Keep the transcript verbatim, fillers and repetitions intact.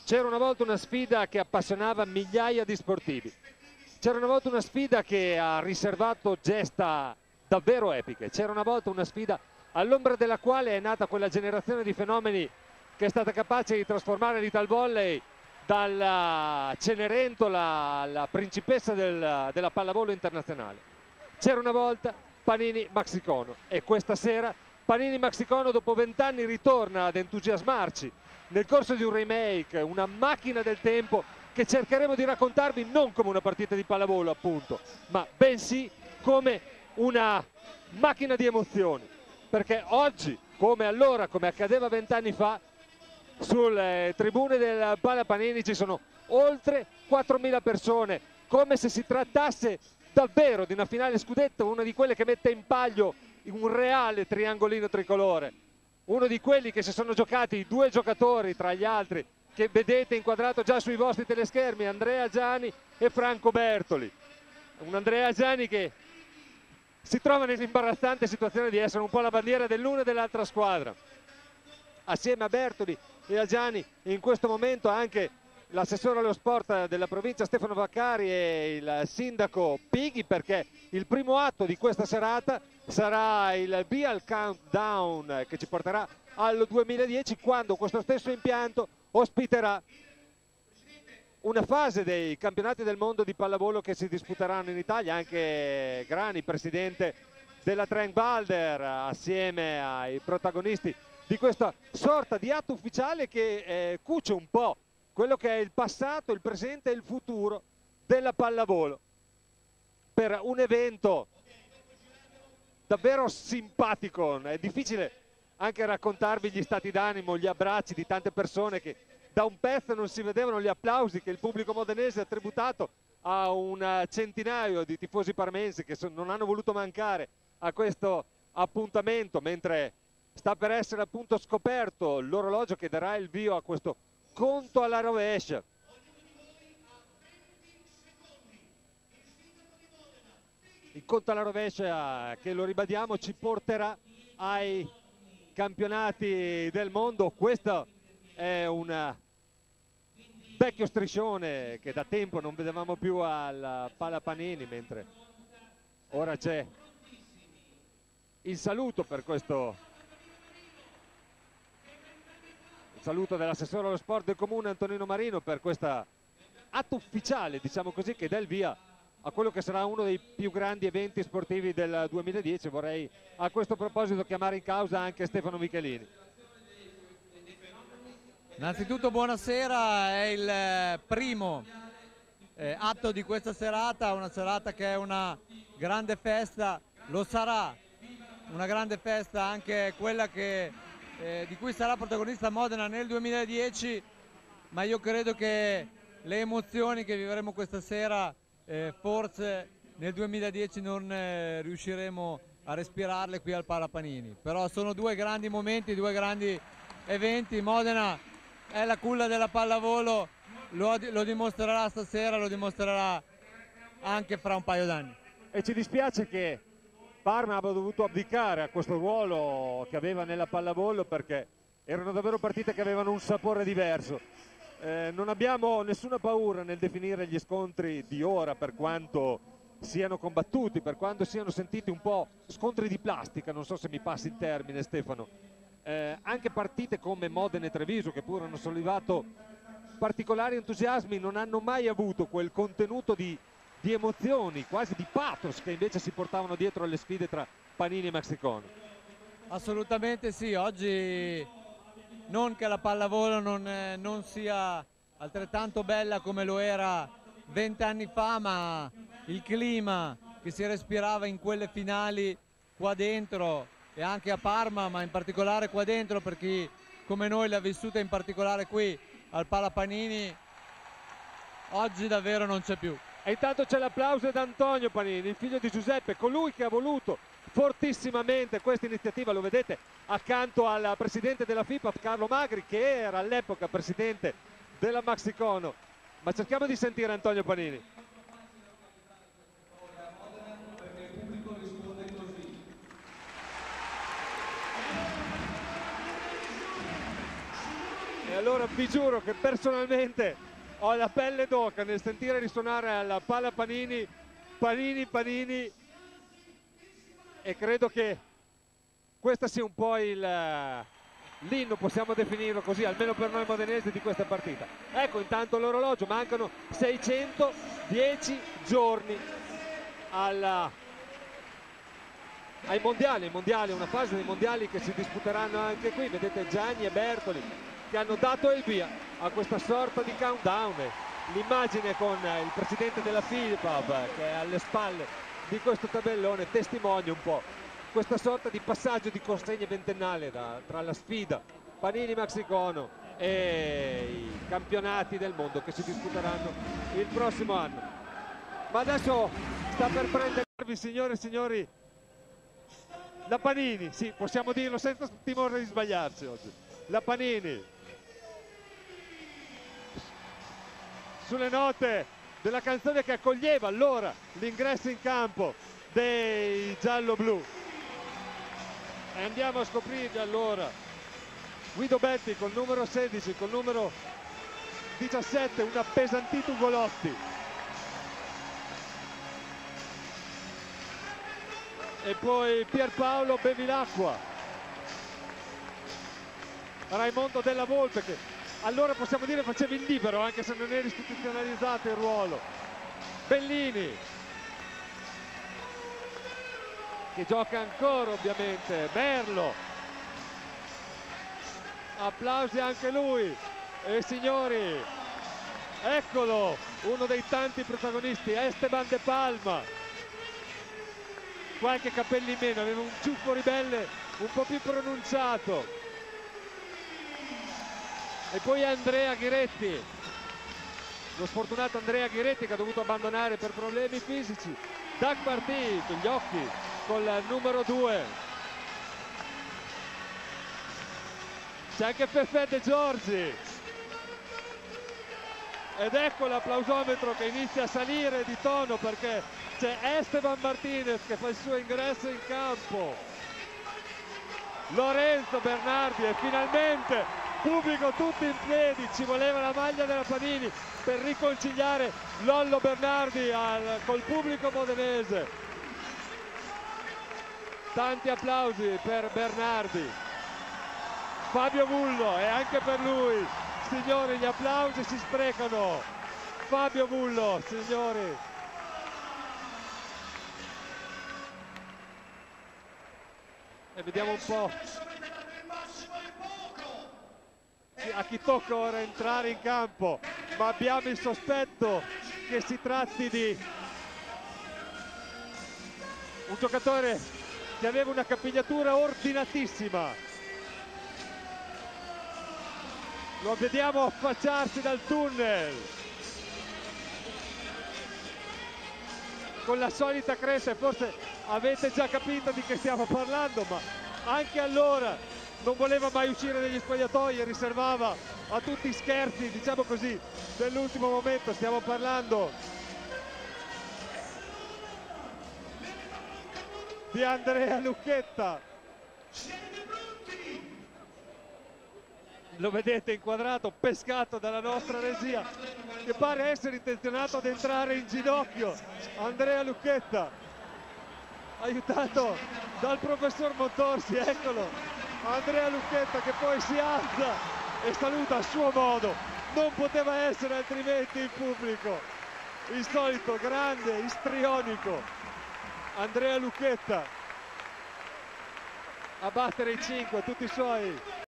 C'era una volta una sfida che appassionava migliaia di sportivi. C'era una volta una sfida che ha riservato gesta davvero epiche. C'era una volta una sfida all'ombra della quale è nata quella generazione di fenomeni che è stata capace di trasformare l'Italvolley dalla Cenerentola alla principessa del, della pallavolo internazionale. C'era una volta Panini Maxicono e questa sera Panini Maxicono dopo vent'anni ritorna ad entusiasmarci nel corso di un remake, una macchina del tempo che cercheremo di raccontarvi non come una partita di pallavolo appunto, ma bensì come una macchina di emozioni, perché oggi, come allora, come accadeva vent'anni fa, sulle tribune del Pala Panini ci sono oltre quattromila persone, come se si trattasse davvero di una finale scudetto, una di quelle che mette in palio un reale triangolino tricolore, uno di quelli che si sono giocati i due giocatori tra gli altri che vedete inquadrato già sui vostri teleschermi, Andrea Giani e Franco Bertoli. Un Andrea Giani che si trova nell'imbarazzante situazione di essere un po' la bandiera dell'una e dell'altra squadra. Assieme a Bertoli e a Giani in questo momento anche l'assessore allo sport della provincia Stefano Vaccari e il sindaco Pighi, perché il primo atto di questa serata sarà il Bial Countdown che ci porterà al duemiladieci, quando questo stesso impianto ospiterà una fase dei campionati del mondo di pallavolo che si disputeranno in Italia. Anche Grani, presidente della Trenk Balder, assieme ai protagonisti di questa sorta di atto ufficiale che eh, cuce un po' quello che è il passato, il presente e il futuro della pallavolo, per un evento davvero simpatico. È difficile anche raccontarvi gli stati d'animo, gli abbracci di tante persone che da un pezzo non si vedevano, gli applausi che il pubblico modenese ha tributato a un centinaio di tifosi parmensi che non hanno voluto mancare a questo appuntamento, mentre sta per essere appunto scoperto l'orologio che darà il via a questo conto alla rovescia. Il conto alla rovescia che, lo ribadiamo, ci porterà ai campionati del mondo. Questo è un vecchio striscione che da tempo non vedevamo più al Pala Panini, mentre ora c'è il saluto per questo il saluto dell'assessore allo sport del comune Antonino Marino per questo atto ufficiale, diciamo così, che dà il via a quello che sarà uno dei più grandi eventi sportivi del duemiladieci. Vorrei a questo proposito chiamare in causa anche Stefano Michelini. Innanzitutto buonasera, è il primo eh, atto di questa serata, una serata che è una grande festa, lo sarà una grande festa anche quella che, eh, di cui sarà protagonista Modena nel duemiladieci, ma io credo che le emozioni che vivremo questa sera eh, forse nel duemiladieci non eh, riusciremo a respirarle qui al Pala Panini, però sono due grandi momenti, due grandi eventi. Modena è la culla della pallavolo, lo, lo dimostrerà stasera, lo dimostrerà anche fra un paio d'anni. E ci dispiace che Parma abbia dovuto abdicare a questo ruolo che aveva nella pallavolo, perché erano davvero partite che avevano un sapore diverso. Eh, non abbiamo nessuna paura nel definire gli scontri di ora, per quanto siano combattuti, per quanto siano sentiti un po' scontri di plastica, non so se mi passi il termine Stefano. Eh, anche partite come Modena e Treviso, che pure hanno sollevato particolari entusiasmi, non hanno mai avuto quel contenuto di, di emozioni, quasi di pathos, che invece si portavano dietro alle sfide tra Panini e Maxicono. Assolutamente sì, oggi non che la pallavolo non, eh, non sia altrettanto bella come lo era vent'anni fa, ma il clima che si respirava in quelle finali qua dentro e anche a Parma, ma in particolare qua dentro per chi come noi l'ha vissuta in particolare qui al Pala Panini, oggi davvero non c'è più. E intanto c'è l'applauso da Antonio Panini, il figlio di Giuseppe, colui che ha voluto fortissimamente questa iniziativa. Lo vedete accanto al presidente della FIPAF Carlo Magri, che era all'epoca presidente della Maxicono. Ma cerchiamo di sentire Antonio Panini. E allora vi giuro che personalmente ho la pelle d'oca nel sentire risuonare la palla Panini, Panini, Panini, e credo che questo sia un po' il l'inno, possiamo definirlo così, almeno per noi modenesi, di questa partita. Ecco, intanto l'orologio, mancano seicentodieci giorni alla, ai mondiali, ai mondiali, una fase dei mondiali che si disputeranno anche qui. Vedete Gianni e Bertoli che hanno dato il via a questa sorta di countdown. L'immagine con il presidente della FIPAB che è alle spalle di questo tabellone testimonia un po' questa sorta di passaggio di consegna ventennale da, tra la sfida Panini Maxicono e i campionati del mondo che si disputeranno il prossimo anno. Ma adesso sta per prendervi, signore e signori, la Panini, sì, possiamo dirlo senza timore di sbagliarci oggi, la Panini, sulle note della canzone che accoglieva allora l'ingresso in campo dei giallo-blu. E andiamo a scoprirli allora. Guido Betti col numero sedici, col numero diciassette, un appesantito Ugolotti. E poi Pierpaolo Bevilacqua. Raimondo Della Volpe, che allora possiamo dire faceva il libero, anche se non era istituzionalizzato il ruolo. Bellini, che gioca ancora ovviamente, Merlo, applausi anche lui. E signori, eccolo, uno dei tanti protagonisti, Esteban De Palma, qualche capelli in meno, aveva un ciuffo ribelle un po' più pronunciato. E poi Andrea Ghiretti, lo sfortunato Andrea Ghiretti che ha dovuto abbandonare per problemi fisici. Doug Martì, gli occhi, col numero due. C'è anche Fefè De Giorgi. Ed ecco l'applausometro che inizia a salire di tono, perché c'è Esteban Martinez che fa il suo ingresso in campo. Lorenzo Bernardi, e finalmente pubblico tutti in piedi, ci voleva la maglia della Panini per riconciliare Lollo Bernardi al, col pubblico modenese. Tanti applausi per Bernardi. Fabio Vullo, e anche per lui, signori, gli applausi si sprecano. Fabio Vullo, signori. E vediamo un po' a chi tocca ora entrare in campo, ma abbiamo il sospetto che si tratti di un giocatore che aveva una capigliatura ordinatissima. Lo vediamo affacciarsi dal tunnel con la solita cresta, e forse avete già capito di che stiamo parlando, ma anche allora non voleva mai uscire dagli spogliatoi e riservava a tutti i scherzi, diciamo così, dell'ultimo momento. Stiamo parlando di Andrea Lucchetta. Lo vedete inquadrato, pescato dalla nostra regia, che pare essere intenzionato ad entrare in ginocchio. Andrea Lucchetta, aiutato dal professor Montorsi, eccolo. Andrea Lucchetta che poi si alza e saluta a suo modo, non poteva essere altrimenti il pubblico, il solito grande, istrionico Andrea Lucchetta a battere i cinque, tutti i suoi